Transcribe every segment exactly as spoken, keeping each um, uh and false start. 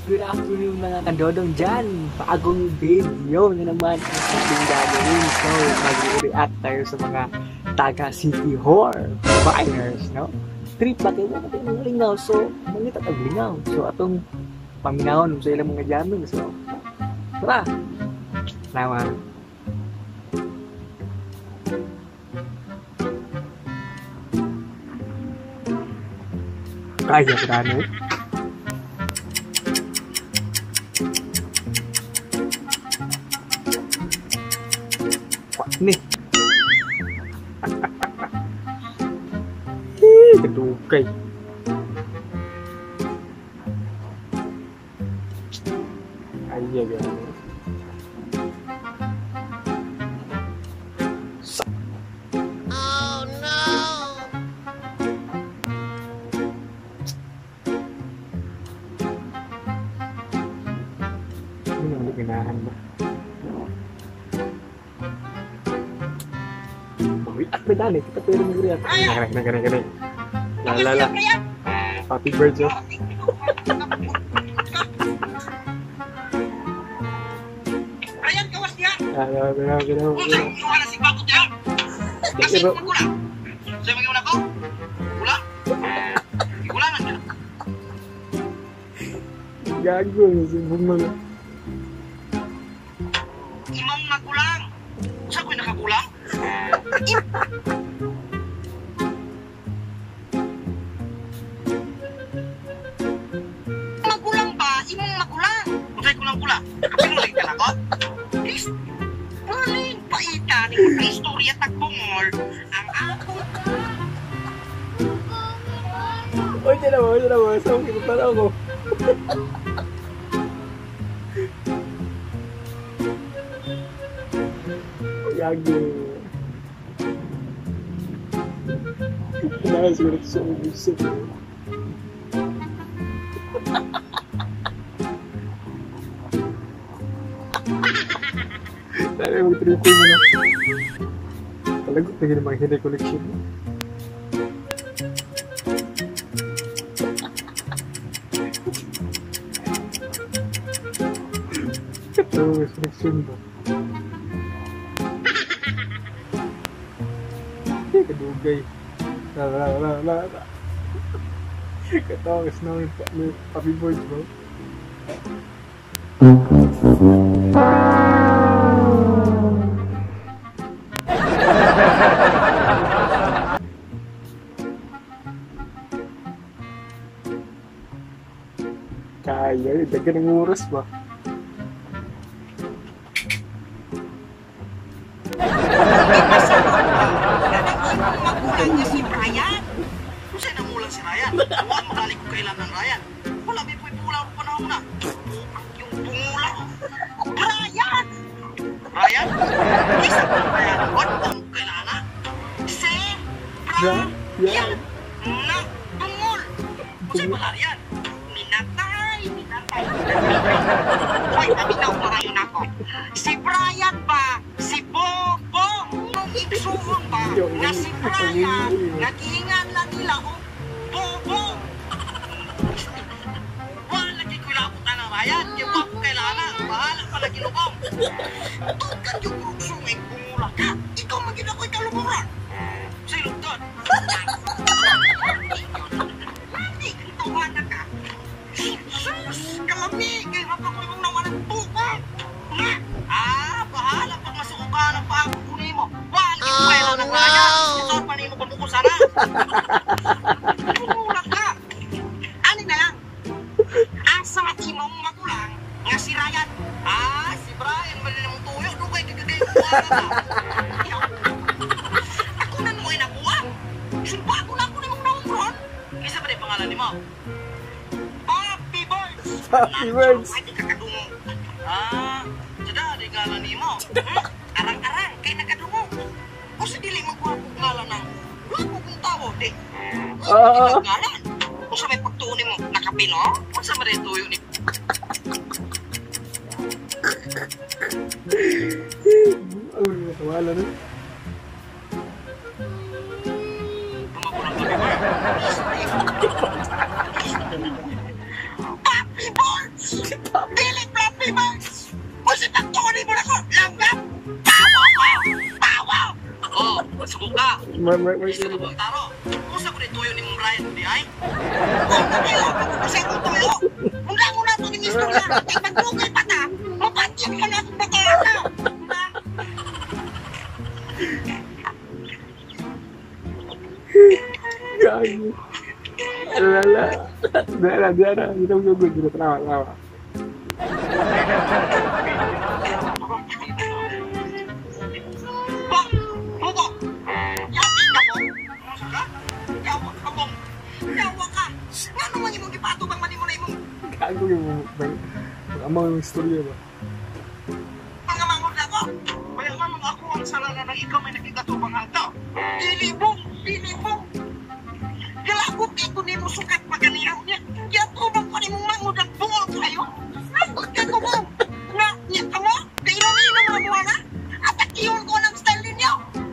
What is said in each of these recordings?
good afternoon mga kadodong dyan. Paagong video na naman ang ating gagawin. So, mag-react tayo sa mga taga-City Hall buyers, no? Trip ba kayo natin ng lingaw? So, mangita tag lingaw. So, atong paminahon sa ilang mga jamming. So, tara! Salamat. Kaya ko na, no? Nih. Ih, kedukay. Ayo guys. Oh no. Ini yang dikenahan ba? At may dali, kita pwede mag-react. Ganay, ganay, ganay, ganay. Lalala. Happy birthday. Ryan, kawas niya! Ganaw, ganaw, ganaw. Kung sa'yo yung wala si Bakot niya? Kasi yung magula. Sa'yo yung ako? Gula? Gula na niya. Gago, simbong mga. Imong nagulang. Saan ko'y nakagulang? Magulang ba? Imong magulang. Kung sa'yo ko lang gula, kapinulig ka na ko? Please, paling paita ni mga istorya tagbungol ang ako. Oy, tira mo, tira mo. Saan mo kinutara ako? Gago. Kailangan siguro ito sa ubusip. Dahil mag-tripo mo na. Talagot na yung mga hindi collection mo. Ito mga collection mo. Kadugay. La la la la la. Katawas na may happy birthday bro. Kaya, dagan ng oras ba? Niya si Ryan. Kung sa'yo namulang si Ryan, huwag makalik ko kailan ng Ryan. Wala, may puwi-pula ko panahon na. Yung bungula ko. Ryan! Ryan? Isa ko ng Ryan. Huwag kong kailangan. Si Ryan na bungol. Kung sa'yo pala Ryan, minatay, minatay, minatay. Hoy, naminaw na ngayon ako. Si Brian ba? Si Bobong? Igsuon ba? Na si Brian, nag-iingan lang nila o Bobong. Wala kay kuilapot na Ryan. Yung wapo kailangan. Bahala pala ginubong. Tukan yung gruksong ay bumula ka. Ikaw magina ko'y kalumuran. Sa ilog doon. Lagi kang tawanan ka. Sus! Kalamig! Kaya mapakoy mong nawanan buka. Ah, bahala pag masukan ang pagkukunin mo. Wala kang pwela ng Ryan. Ito pa rin mo pamukul sana. Bumulat ka. Ano na lang? Asa at imong magulang nga si Ryan. Ah, si Brian. Mali na mong tuyo. Doon kayo kagagay mo na. Ako na mo ay nabuang. Sumpa ako na ako na mong naumron. Kisa pa rin pangalan ni mo? Happy Birds. Happy Birds. Ay, di kakadungo. Ah, sada, di ngalan ni mo. Hmm? Arang-arang, kay nakadungo. O sa dili magwapog ngalan ng wapog kong tao, di. Oo. Ngalan. O sa may pagtuunin mo, nakapino? O sa marin tuyo ni... Ay, wala na. Happy Birds! Gago ka. Mar mar mar. Isa na ba taro? Usa ko ni tuyo ni mong Ryan di ay. Kung kayo kasi ako tuyo. Muna mo na to ning istorya. Kay magdugay pa ta. Mapatyan ka na sa batara. Gago. Alala. Dara dara. Kita gugod dito tawa tawa. Gago yung amang yung istorya ba? Mga mangod ako. Kaya naman ako ang sarana na ikaw may nakikatubang hangtaw. Dilibong, dilibong. Galakot kay ko ni mo sukat paganihaw niya. Kaya tubang ko ni mong mangod ang bungol kayo. Nakot ka ko mo. Nga, niya ka mo. Kailan-ilan mo mo na. At akiyon ko ng style ninyo.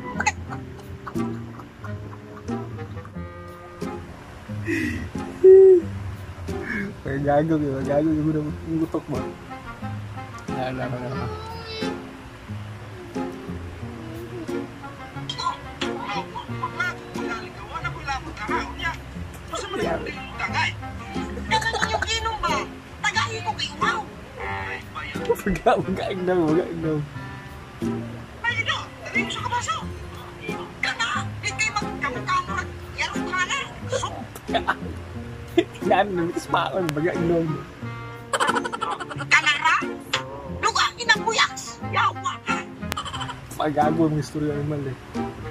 May gago yun. Gago yung gutok mo. Wala na, wala na. Wag wag ignaw, wag ignaw. Ay, ito! Dali mo sa kabaso! Kana! Hindi magkamukamo na! Yaro ka na! Sok! Yan, namitis pa ako. Wag ignaw. Kanara! Lugagin ang buyaks! Yawa ka! Pagago ang istorya naman eh.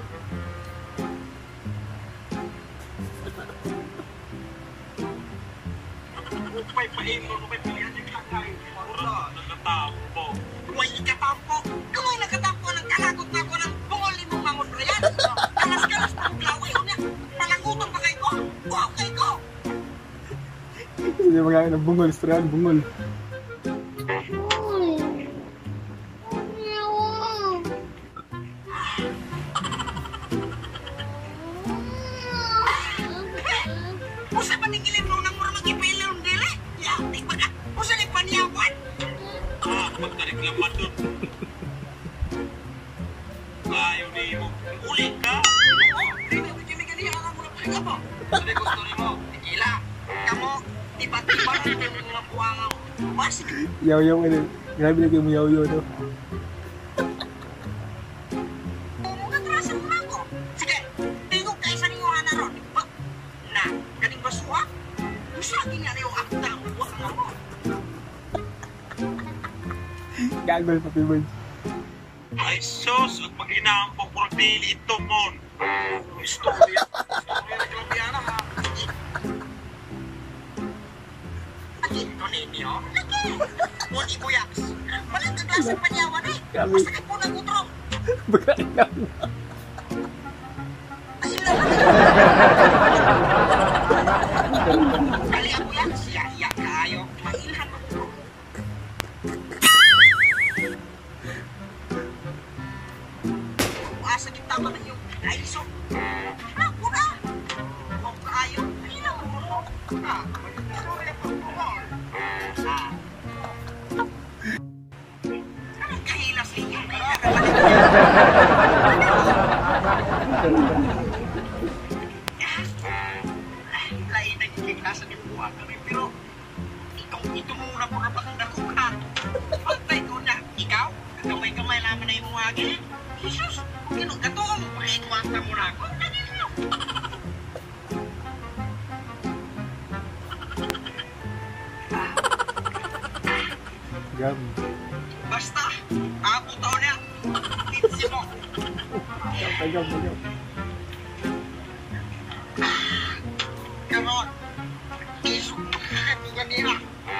Upay paino, upay pilihan yung kakay. Wala, nakatampo. Huwag ikatampo. Kung nakatampo ng kalagot na ako ng bungoli mong mangon na yan. Kalas-kalas na ang glaway. Unya, palangutan pa kayo ko. Wow, kayo ko. Hindi magkakain ng bungol. Istorya ng bungol. Usa pa ningilin mo nang mura mag-ipili ng dili? Yatik ba ka? Usa ni paniyawan? Ah, magkareklaman doon. Ayaw ni mo. Ulit ka? Oo, hindi na mo kiniganihan ang mura palinga mo. Sabi ko story mo, tikila. Kamu, tiba-tiba na yung mga buwangang basi. Yaw-yaw ka din. Grabe na kayo mo yaw-yaw, no? Umugatrasan mo na ako. Sige, tingog kayo sa ninguhan na ron. Na, galing basuha? Usagin nga na yung akta ng buwak nga mo. Gagol pa, Pibon. Ay sus, at mag-inaang po por dili ito mon. Istorya. Istorya na kalabiana ha. At ito ninyo? Lagi! Muni buyaks. Walang kaglasang panyawan eh. Kami. Masakit po ng utro. Baka ikaw na. Ay, lahat. Kali ang buyaks. Iya-iya kayo. Mailhan mo po. Asa kita ba ng yung naiso? Ako na! Huwag kayo. Ilang mo mo. Ah, mag-istorya pa po mo. Ah. Anong kahilas ninyo? Kaya ka ba lain na kikiklasan yung buwan kami, pero ikaw ito muna po na pagdako ka. Pagtay ko na, ikaw, kagamay-gamay naman na yung muhagi. Jesus, kino gato mo, pakikwanta mo na ako. Gam. Basta, ako taon na, itsi mo. Tagam, tagam. Come on. Isok mo kami ganina.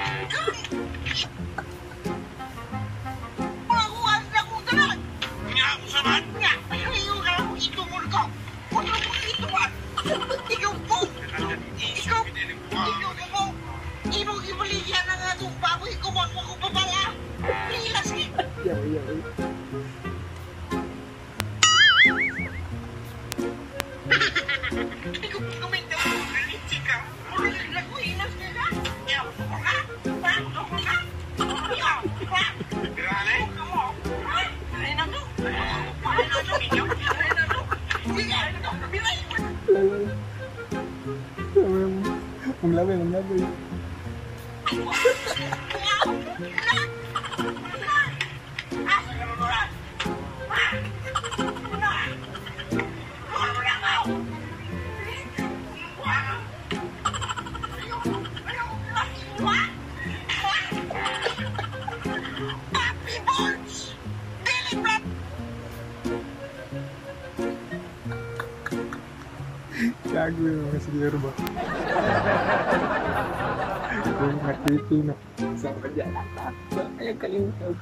Pulakuhan na kong tanan. Nga ako saman. Nga, ayaw ka lang itumul ko. Huwag mo ituan. Ikaw po. Ikaw. Ikaw ka po. Imo ibaligyan na nga itong baboy ko. Huwag mo ko babala. Pilas eh. Yaw, yaw. Ikaw kumenta mo. Nalitsi ka. Mula naglaguinas ka na. Yaw, ako nga. Parang ako nga. Yaw, diba? Grale? Come on. Ay, na to. Ay, na to. Ay, na to. Menglabi, menglabi. Gago yung mga siguro ba? Kung nakiti na. Sama dyan. Ayaw kalimutan.